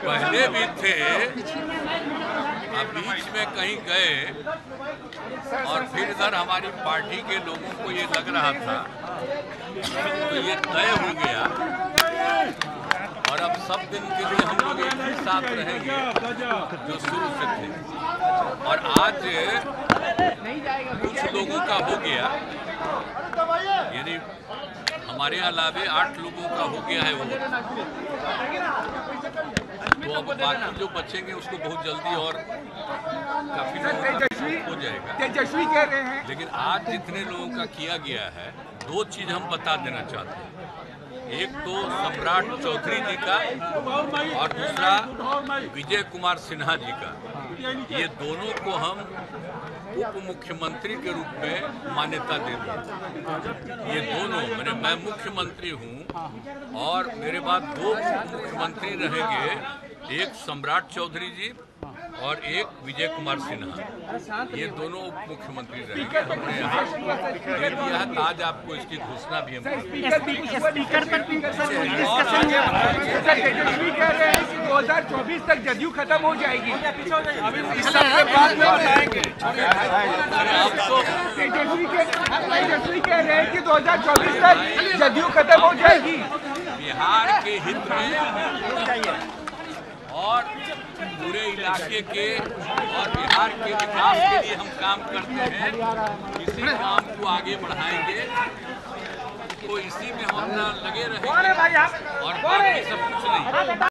पहले भी थे, अब बीच में कहीं गए और फिर इधर हमारी पार्टी के लोगों को ये लग रहा था तो ये तय हो गया और अब सब दिन के लिए हम लोग एक ही साथ रहेंगे जो शुरू से थे। और आज कुछ लोगों का हो गया, यानी हमारे अलावे 8 लोगों का हो गया है वो, तो अब बाकी जो बचेंगे उसको बहुत जल्दी और काफी हो जाएगा। तेजस्वी कह रहे हैं। लेकिन आज जितने लोगों का किया गया है, 2 चीज हम बता देना चाहते हैं। एक तो सम्राट चौधरी जी का और दूसरा विजय कुमार सिन्हा जी का। ये दोनों को हम उप मुख्यमंत्री के रूप में मान्यता दे दी। ये दोनों मैं मुख्यमंत्री हूँ और मेरे बाद 2 मुख्यमंत्री रहेंगे, एक सम्राट चौधरी जी और एक विजय कुमार सिन्हा। ये दोनों उप मुख्यमंत्री रहेंगे। हमने यहाँ दे दिया है, आज आपको इसकी घोषणा भी हम स्पीकर पर तेजस्वी कह रहे हैं कि 2024 तक जदयू खत्म हो जाएगी। इस सबके बाद में बताएंगे। तेजस्वी कह रहे हैं कि 2024 तक जदयू खत्म हो जाएगी। बिहार के हित में और पूरे इलाके के और बिहार के विकास के लिए हम काम करते हैं। इसी काम को आगे बढ़ाएंगे, तो इसी में हम लगे रहेंगे और बाकी सब कुछ नहीं।